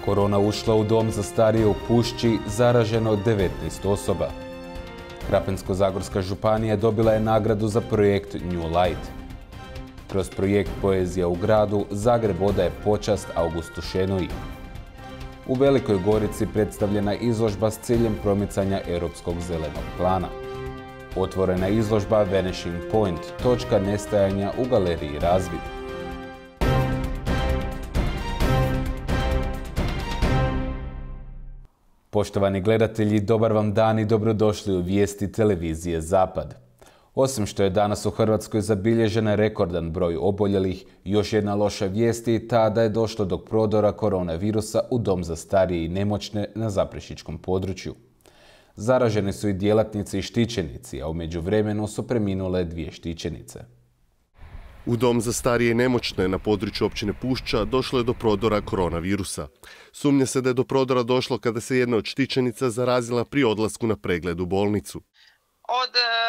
Korona ušla u dom za starije u Pušći, zaraženo 19 osoba. Krapinsko-zagorska županija dobila je nagradu za projekt New Light. Kroz projekt Poezija u gradu, Zagreb odaje počast Augustu Šenoji. U Velikoj Gorici predstavljena izložba s ciljem promicanja Europskog zelenog plana. Otvorena izložba Vanishing Point, točka nestajanja u galeriji Razvid. Poštovani gledatelji, dobar vam dan i dobrodošli u vijesti televizije Zapad. Osim što je danas u Hrvatskoj zabilježen rekordan broj oboljelih, još jedna loša vijest je ta da je došlo do prodora koronavirusa u dom za starije i nemoćne na Zaprešićkom području. Zaraženi su i djelatnici i štićenici, a u međuvremenu su preminule 2 štićenice. U dom za starije i nemoćne na području općine Pušća došlo je do prodora koronavirusa. Sumnja se da je do prodora došlo kada se jedna od štićenica zarazila pri odlasku na pregled u bolnicu. Od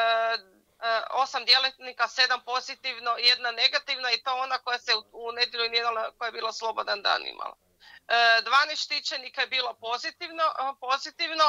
8 djelatnika 7 pozitivno, 1 negativna i to ona koja se u nedjelju imala, koja je bila slobodan dan imala. 12 štićenika je bilo pozitivno,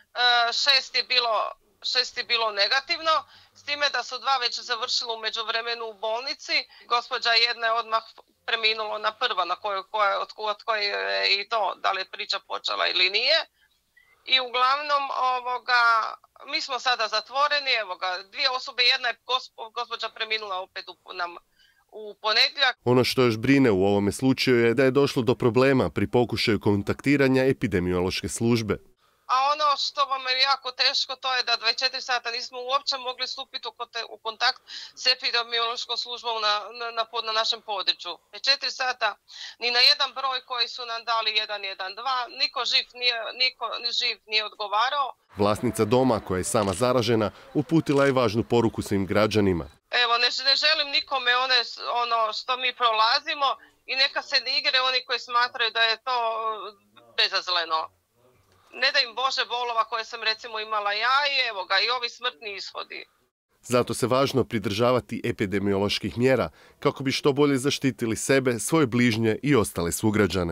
6 je bilo negativno, s time da su 2 već završila u međuvremenu u bolnici. Gospođa jedna je odmah preminula na prva, od koje je i to, da li je priča počela ili nije. I uglavnom, mi smo sada zatvoreni, 2 osobe, jedna je gospođa preminula opet u ponedjeljak. Ono što još brine u ovome slučaju je da je došlo do problema pri pokušaju kontaktiranja epidemiološke službe. A ono što vam je jako teško, to je da 24 sata nismo uopće mogli stupiti u kontakt s epidemiološkom službom na našem području. 24 sata ni na jedan broj koji su nam dali 112, niko živ nije odgovarao. Vlasnica doma, koja je sama zaražena, uputila je važnu poruku svim građanima. Evo, ne želim nikome ono što mi prolazimo i neka se ne igre oni koji smatraju da je to bezazleno. Ne da im Bože bolova koje sam recimo imala ja i ovi smrtni ishodi. Zato se važno pridržavati epidemioloških mjera kako bi što bolje zaštitili sebe, svoje bližnje i ostale sugrađane.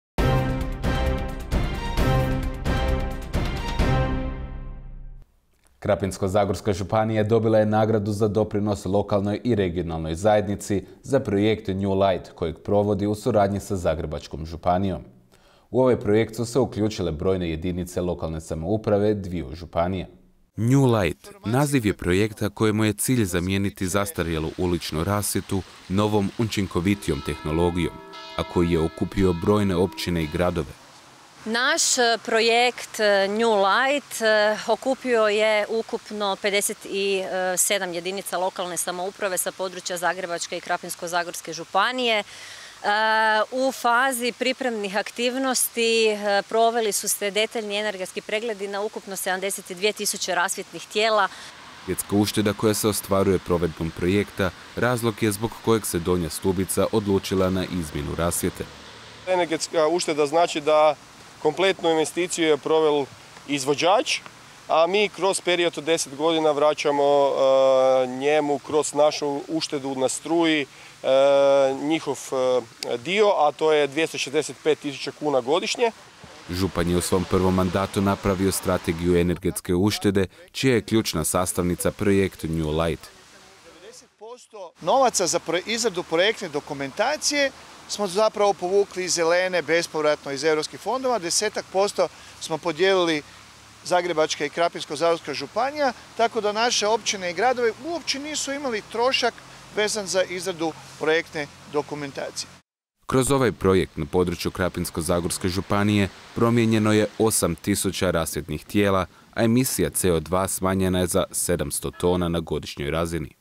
Krapinsko-zagorska županija dobila je nagradu za doprinos lokalnoj i regionalnoj zajednici za projekt New Light kojeg provodi u suradnji sa Zagrebačkom županijom. U ovaj projekt su se uključile brojne jedinice lokalne samouprave 2 županije. New Light naziv je projekta kojemu je cilj zamijeniti zastarjelu uličnu rasvjetu novom učinkovitijom tehnologijom, a koji je okupio brojne općine i gradove. Naš projekt New Light okupio je ukupno 57 jedinica lokalne samouprave sa područja Zagrebačke i Krapinsko-zagorske županije. U fazi pripremnih aktivnosti proveli su se detaljni energetski pregledi na ukupno 72.000 rasvjetnih tijela. Energetska ušteda koja se ostvaruje provedbom projekta razlog je zbog kojeg se Donja Stubica odlučila na izmjenu rasvjete. Energetska ušteda znači da kompletnu investiciju je proveo izvođač, a mi kroz period od 10 godina vraćamo njemu kroz našu uštedu na struji njihov dio, a to je 265.000 kuna godišnje. Župan je u svom prvom mandatu napravio strategiju energetske uštede, čija je ključna sastavnica projekt New Light. 90% novaca za izradu projektne dokumentacije smo zapravo povukli iz zelene, bespovratno iz europskih fondova, 10% smo podijelili Zagrebačka i Krapinsko-zagorska županija, tako da naše općine i gradovi uopće nisu imali trošak vezan za izradu projektne dokumentacije. Kroz ovaj projekt na području Krapinsko-zagorske županije promijenjeno je 8.000 rasvjetnih tijela, a emisija CO2 smanjena je za 700 tona na godišnjoj razini.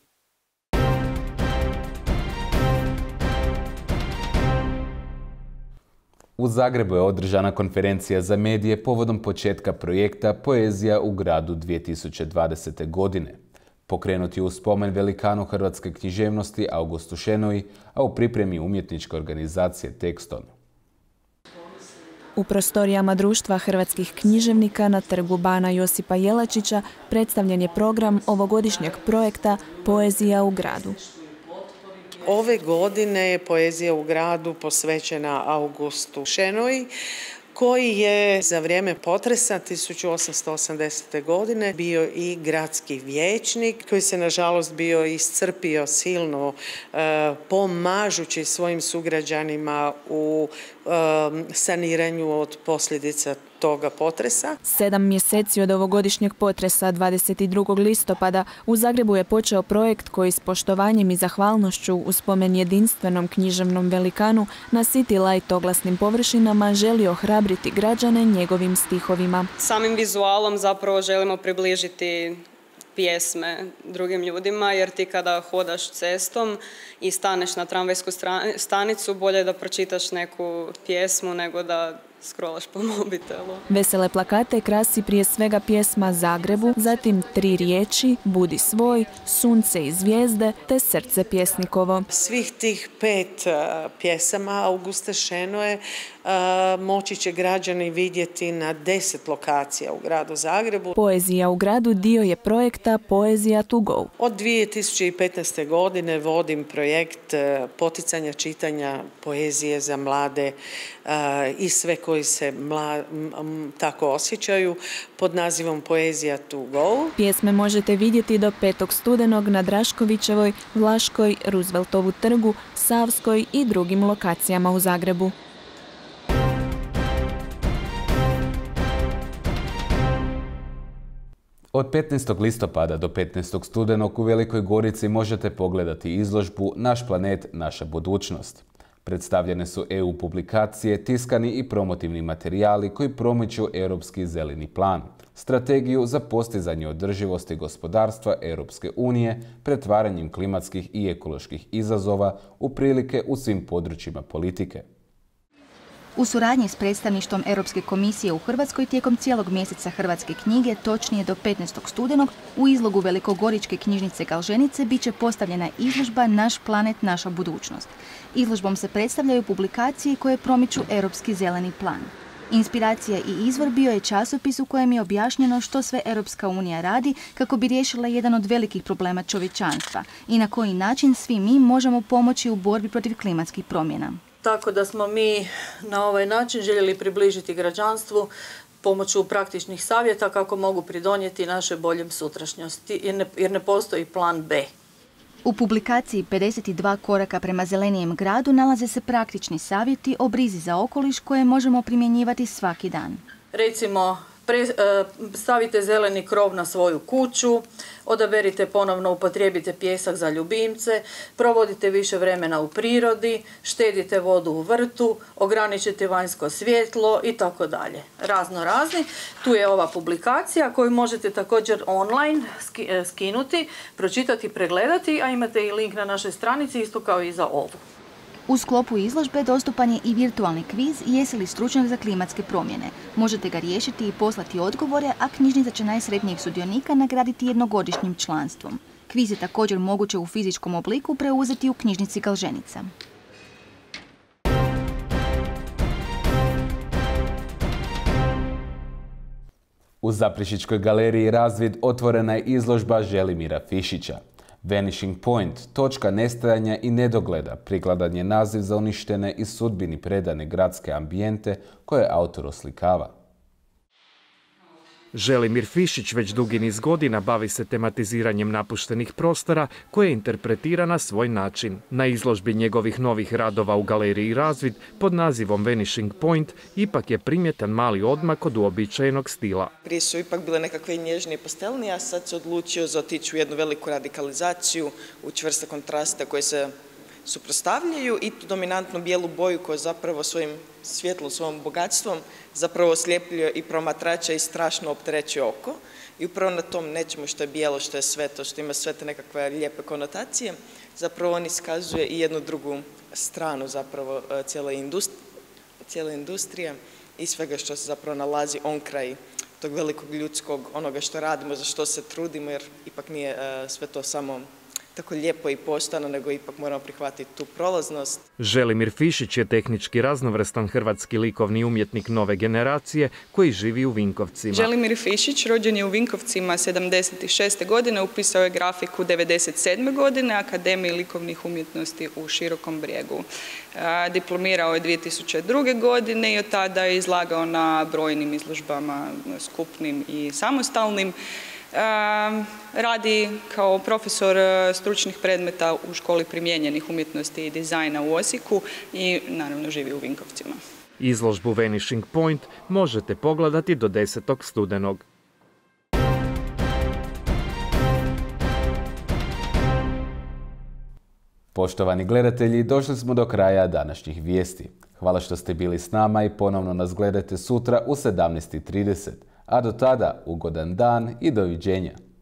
U Zagrebu je održana konferencija za medije povodom početka projekta Poezija u gradu 2020. godine. Pokrenut je u spomen velikanu hrvatske književnosti Augustu Šenoji, a u pripremi umjetničke organizacije Tekston. U prostorijama Društva hrvatskih književnika na trgu Bana Josipa Jelačića predstavljen je program ovogodišnjeg projekta Poezija u gradu. Ove godine je poezija u gradu posvećena Augustu Šenoji, koji je za vrijeme potresa 1880. godine bio i gradski vijećnik, koji se nažalost bio iscrpio silno pomažući svojim sugrađanima u saniranju od posljedica toga potresa. 7 mjeseci od ovogodišnjeg potresa 22. listopada u Zagrebu je počeo projekt koji s poštovanjem i zahvalnošću u spomen jedinstvenom književnom velikanu na City Light oglasnim površinama želi ohrabriti građane njegovim stihovima. Samim vizualom zapravo želimo približiti pjesme drugim ljudima, jer ti kada hodaš cestom i staneš na tramvajsku stanicu, bolje je da pročitaš neku pjesmu nego da scrollaš po mobitelu. Vesele plakate krasi prije svega pjesma Zagrebu, zatim 3 riječi, Budi svoj, Sunce i zvijezde te Srce pjesnikovo. Svih tih 5 pjesama Auguste Šenoje moći će građani vidjeti na 10 lokacija u gradu Zagrebu. Poezija u gradu dio je projekta Poezija to go. Od 2015. godine vodim projekt poticanja čitanja poezije za mlade i sve koji se tako osjećaju pod nazivom Poezija to go. Pjesme možete vidjeti do 5. studenog na Draškovićevoj, Vlaškoj, Rooseveltovu trgu, Savskoj i drugim lokacijama u Zagrebu. Od 15. listopada do 15. studenog u Velikoj Gorici možete pogledati izložbu Naš planet, naša budućnost. Predstavljene su EU publikacije, tiskani i promotivni materijali koji promiču Europski zeleni plan, strategiju za postizanje održivosti gospodarstva Europske unije, pretvaranjem klimatskih i ekoloških izazova u prilike u svim područjima politike. U suradnji s predstavništvom Europske komisije u Hrvatskoj tijekom cijelog mjeseca hrvatske knjige, točnije do 15. studenog, u izlogu Velikogoričke knjižnice Galženice bit će postavljena izložba Naš planet, naša budućnost. Izložbom se predstavljaju publikacije koje promiču Europski zeleni plan. Inspiracija i izvor bio je časopis u kojem je objašnjeno što sve Europska unija radi kako bi riješila jedan od velikih problema čovječanstva i na koji način svi mi možemo pomoći u borbi protiv klimatskih promjena. Tako da smo mi na ovaj način željeli približiti građanstvu pomoću praktičnih savjeta kako mogu pridonijeti našoj boljem sutrašnjosti, jer ne postoji plan B. U publikaciji 52 koraka prema zelenijem gradu nalaze se praktični savjeti o brizi za okoliš koje možemo primjenjivati svaki dan. Recimo, stavite zeleni krov na svoju kuću, odaberite ponovno upotrijebite pijesak za ljubimce, provodite više vremena u prirodi, štedite vodu u vrtu, ograničite vanjsko svjetlo i tako dalje. Razno razni. Tu je ova publikacija koju možete također online skinuti, pročitati, pregledati, a imate i link na našoj stranici isto kao i za ovu. U sklopu izložbe dostupan je i virtualni kviz Jesi li stručnjak za klimatske promjene. Možete ga riješiti i poslati odgovore, a knjižnica će najsretnijeg sudionika nagraditi jednogodišnjim članstvom. Kviz je također moguće u fizičkom obliku preuzeti u knjižnici Galženica. U Zaprešićkoj galeriji Razvid otvorena je izložba Želimira Fišića. Vanishing Point, točka nestajanja i nedogleda, prikladan je naziv za uništene i sudbini predane gradske ambijente koje autor oslikava. Želimir Fišić već dugi niz godina bavi se tematiziranjem napuštenih prostora koje interpretira na svoj način. Na izložbi njegovih novih radova u galeriji Razvid pod nazivom Vanishing Point ipak je primjetan mali odmak od uobičajenog stila. Prije su ipak bile nekakve nježnije pastelnije, a sad se odlučio za otići u jednu veliku radikalizaciju, u čvrste kontraste koje se suprotstavljaju i tu dominantnu bijelu boju koja zapravo svojim svjetlom, svojom bogatstvom zapravo osljepljuje i promatrača i strašno opterećuje oko. I upravo na tom nečemu što je bijelo, što je sveto, što ima sve te nekakve lijepe konotacije, zapravo on iskazuje i jednu drugu stranu zapravo cijele industrije i svega što se zapravo nalazi onkraj tog velikog ljudskog, onoga što radimo, za što se trudimo, jer ipak nije sve to samo tako lijepo i poštano, nego ipak moramo prihvatiti tu prolaznost. Želimir Fišić je tehnički raznovrstan hrvatski likovni umjetnik nove generacije koji živi u Vinkovcima. Želimir Fišić rođen je u Vinkovcima 76. godine, upisao je grafiku 97. godine, Akademiji likovnih umjetnosti u Širokom Brijegu. Diplomirao je 2002. godine i od tada je izlagao na brojnim izložbama, skupnim i samostalnim. Radi kao profesor stručnih predmeta u Školi primijenjenih umjetnosti i dizajna u Osijeku i naravno živi u Vinkovcima. Izložbu Vanishing Point možete pogledati do 10. studenog. Poštovani gledatelji, došli smo do kraja današnjih vijesti. Hvala što ste bili s nama i ponovno nas gledajte sutra u 17:30. A do tada, ugodan dan i doviđenja.